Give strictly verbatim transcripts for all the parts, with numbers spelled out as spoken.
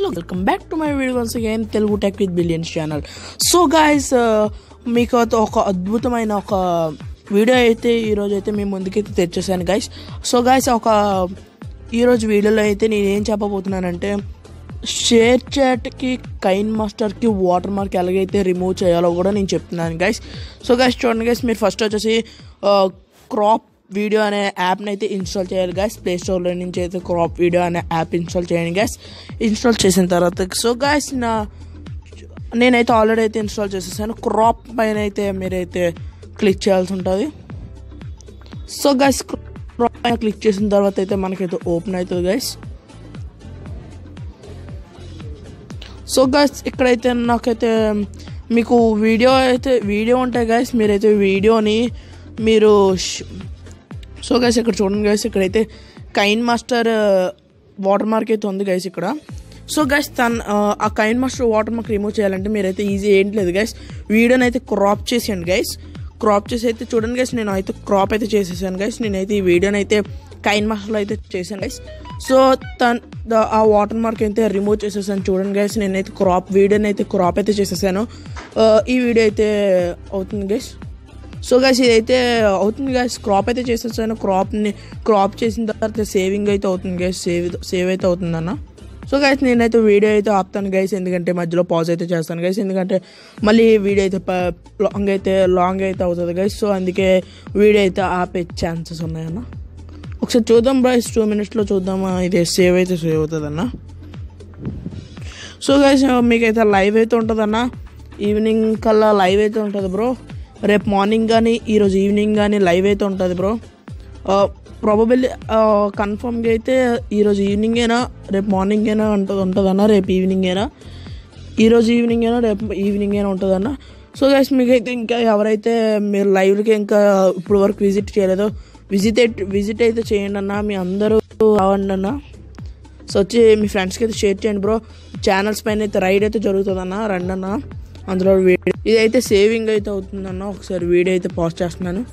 Welcome back to my video once again Telugu tech with billions channel. So guys, మీకు ఒక అద్భుతమైన ఒక video అయితే ఈరోజు అయితే మేము ముందుకైతే తెచ్చేసాను గైస్. సో గాయస్, ఒక ఈరోజు వీడియోలో అయితే నేను ఏం చెప్పబోతున్నానంటే షేర్ చాట్కి కైన్ మాస్టర్కి వాటర్ మార్క్ ఎలాగైతే రిమూవ్ చేయాలో కూడా నేను చెప్తున్నాను గైస్. సో గైస్ చూడండి గైస్, మీరు ఫస్ట్ వచ్చేసి క్రాప్ వీడియో అనే యాప్ని అయితే ఇన్స్టాల్ చేయాలి గైస్. ప్లే స్టోర్లో నుంచి అయితే క్రాప్ వీడియో అనే యాప్ ఇన్స్టాల్ చేయండి గైస్. ఇన్స్టాల్ చేసిన తర్వాత సో గైస్ నా నేనైతే ఆల్రెడీ అయితే ఇన్స్టాల్ చేసేసాను. క్రాప్ పైన అయితే మీరైతే క్లిక్ చేయాల్సి ఉంటుంది. సో గైస్ క్రాప్ పైన క్లిక్ చేసిన తర్వాత అయితే మనకైతే ఓపెన్ అవుతుంది గైస్. సో గైస్ ఇక్కడైతే నాకైతే మీకు వీడియో అయితే వీడియో ఉంటాయి గైస్. మీరైతే వీడియోని మీరు సో గైస్ ఇక్కడ చూడండి గైస్, ఇక్కడైతే కైన్ మాస్టర్ వాటర్ మార్క్ అయితే ఉంది గైస్ ఇక్కడ. సో గైస్ తన ఆ KineMaster watermark remove చేయాలంటే మీరైతే ఈజీ ఏంటి లేదు గైస్, వీడియోని అయితే క్రాప్ చేసేయండి గైస్. క్రాప్ చేసి అయితే చూడండి గైస్, నేను అయితే క్రాప్ అయితే చేసేసాను గైస్. నేనైతే ఈ వీడియోని అయితే కైన్ మాస్టర్లో అయితే చేశాను గైస్. సో తన ఆ వాటర్ మార్క్ అయితే రిమూవ్ చేసేసాను చూడండి గైస్. నేనైతే క్రాప్ వీడియోని అయితే క్రాప్ అయితే చేసేసాను. ఈ వీడియో అయితే అవుతుంది గైస్. సో గైస్ ఇదైతే అవుతుంది గైస్, క్రాప్ అయితే చేసేసాను. క్రాప్ని క్రాప్ చేసిన తర్వాత సేవింగ్ అయితే అవుతుంది గైస్, సేవ్ సేవ్ అయితే అవుతుందన్న. సో గైస్ నేనైతే వీడియో అయితే ఆపుతాను గైస్, ఎందుకంటే మధ్యలో పాజ్ అయితే చేస్తాను గైస్, ఎందుకంటే మళ్ళీ వీడియో అయితే లాంగ్ అయితే లాంగ్ అయితే అవుతుంది గైస్. సో అందుకే వీడియో అయితే ఆపే ఛాన్సెస్ ఉన్నాయన్న. ఒకసారి చూద్దాం గైస్, టూ మినిట్స్లో చూద్దామా ఇది సేవ్ అయితే సేవ్ అవుతుందన్న. సో గైస్ మీకైతే లైవ్ అయితే ఉంటుందన్న, ఈవినింగ్ కల్లా లైవ్ అయితే ఉంటుంది బ్రో. రేపు మార్నింగ్ కానీ ఈరోజు ఈవినింగ్ కానీ లైవ్ అయితే ఉంటుంది బ్రో. ప్రాబబిలీ కన్ఫర్మ్గా అయితే ఈరోజు ఈవినింగ్ అయినా రేపు మార్నింగ్ అయినా ఉంటుంది ఉంటుందన్న, రేపు ఈవినింగ్ అయినా ఈరోజు ఈవినింగ్ అయినా రేపు ఈవినింగ్ అయినా ఉంటుందన్న. సో గైస్ మీకైతే ఇంకా ఎవరైతే మీరు లైవ్కి ఇంకా ఇప్పుడు వరకు విజిట్ చేయలేదో విజిట్ విజిట్ అయితే చేయండి అన్న, మీ అందరూ రావండి అన్న. సో వచ్చి మీ ఫ్రెండ్స్కి అయితే షేర్ చేయండి బ్రో. ఛానల్స్ పైన అయితే రైడ్ అయితే జరుగుతుందన్న, రండి అన్న. అందులో వీడియో ఇదైతే సేవింగ్ అయితే అవుతుందన్న. ఒకసారి వీడియో అయితే పాజ్ చేస్తున్నాను.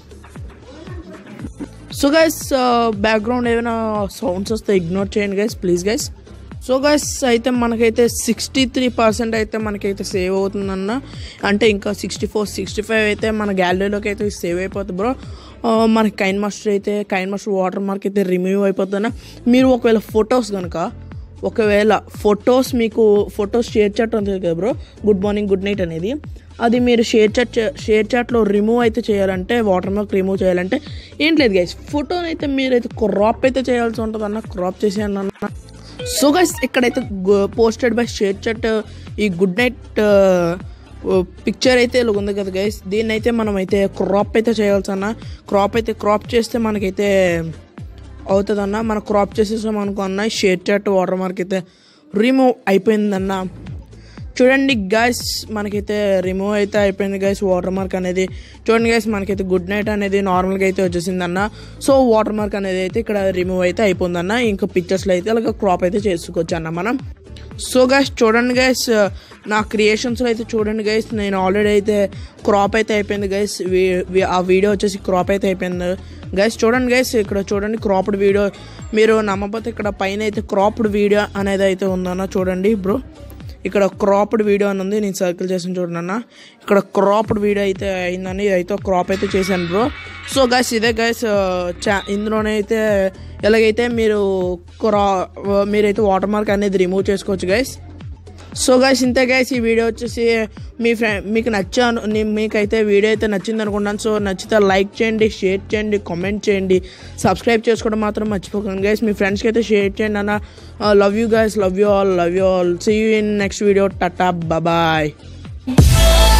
సో గైస్ బ్యాక్గ్రౌండ్ ఏమైనా సౌండ్స్ వస్తే ఇగ్నోర్ చేయండి guys please guys. So guys అయితే మనకైతే సిక్స్టీ త్రీ పర్సెంట్ అయితే మనకైతే సేవ్ అవుతుందన్న, అంటే ఇంకా సిక్స్టీ ఫోర్ సిక్స్టీ ఫైవ్ అయితే మన గ్యాలరీలోకి అయితే సేవ్ అయిపోతుంది బ్రో. మనకి కైన్ మాస్టర్ అయితే కైన్ మాస్టర్ వాటర్ మార్క్ అయితే రిమూవ్ అయిపోతుందన్న. మీరు ఒకవేళ ఫొటోస్ కనుక ఒకవేళ ఫొటోస్ మీకు ఫొటోస్ షేర్ చాట్ ఉంటుంది కదా bro, good morning good night అనేది, అది మీరు షేర్ చాట్ షేర్ చాట్లో రిమూవ్ అయితే చేయాలంటే వాటర్ మార్క్ రిమూవ్ చేయాలంటే ఏం లేదు గైస్, ఫోటోని అయితే మీరైతే క్రాప్ అయితే చేయాల్సి ఉంటుంది అన్న. క్రాప్ చేసేయండి అన్న. సో గైస్ ఇక్కడైతే పోస్టెడ్ బై షేర్ చాట్ ఈ గుడ్ నైట్ పిక్చర్ అయితే ఇలా ఉంది కదా గైస్, దీన్ని అయితే మనం అయితే క్రాప్ అయితే చేయాల్సి అన్న. క్రాప్ అయితే క్రాప్ చేస్తే మనకైతే అవుతుందన్న. మనం క్రాప్ చేసేసాం అనుకున్న షేర్ చాట్ వాటర్ మార్క్ అయితే రిమూవ్ అయిపోయిందన్న. చూడండి గైస్ మనకైతే రిమూవ్ అయితే అయిపోయింది గైస్ వాటర్ మార్క్ అనేది. చూడండి గైస్ మనకైతే గుడ్ నైట్ అనేది నార్మల్గా అయితే వచ్చేసిందన్న. సో వాటర్ మార్క్ అనేది అయితే ఇక్కడ రిమూవ్ అయితే అయిపోయిందన్న. ఇంకా పిక్చర్స్లో అయితే అలాగ క్రాప్ అయితే చేసుకోవచ్చు అన్న మనం. సో గైస్ చూడండి గైస్ నా క్రియేషన్స్లో అయితే చూడండి గైస్, నేను ఆల్రెడీ అయితే క్రాప్ అయితే అయిపోయింది గైస్. ఆ వీడియో వచ్చేసి క్రాప్ అయితే అయిపోయింది గైస్. చూడండి గైస్ ఇక్కడ చూడండి క్రాప్డ్ వీడియో, మీరు నమ్మకపోతే ఇక్కడ పైన అయితే క్రాప్డ్ వీడియో అనేది అయితే ఉందన్న. చూడండి బ్రో ఇక్కడ క్రాప్డ్ వీడియో అని ఉంది, నేను సర్కిల్ చేసాను చూడండి అన్న. ఇక్కడ క్రాప్డ్ వీడియో అయితే అయిందని అయితే క్రాప్ అయితే చేశాను బ్రో. సో గైస్ ఇదే గైస్ చా ఇందులోనే అయితే ఎలాగైతే మీరు క్రా మీరైతే వాటర్ మార్క్ అనేది రిమూవ్ చేసుకోవచ్చు గైస్. సో గైస్ ఇంతే గైస్, ఈ వీడియో వచ్చేసి మీ ఫ్రెండ్ మీకు నచ్చాను మీకైతే వీడియో అయితే నచ్చింది అనుకుంటాను. సో నచ్చితే లైక్ చేయండి, షేర్ చేయండి, కామెంట్ చేయండి, సబ్స్క్రైబ్ చేసుకోవడం మాత్రం మర్చిపోకండి గైస్. మీ ఫ్రెండ్స్కి అయితే షేర్ చేయండి అన్న. Love you guys, love you all, love you all. See you in next video. Tata bye.